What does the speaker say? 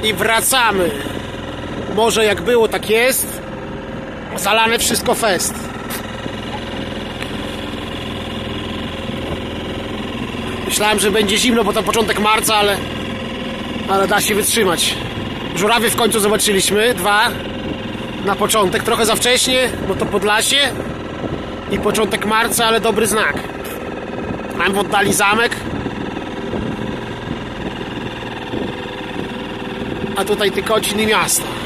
I wracamy. Morze jak było, tak jest. Zalane wszystko fest. Myślałem, że będzie zimno, bo to początek marca, ale da się wytrzymać. Żurawie w końcu zobaczyliśmy, 2 na początek, trochę za wcześnie, bo to Podlasie i początek marca, ale dobry znak. Mam w oddali zamek, a tutaj Tykocin i miasto.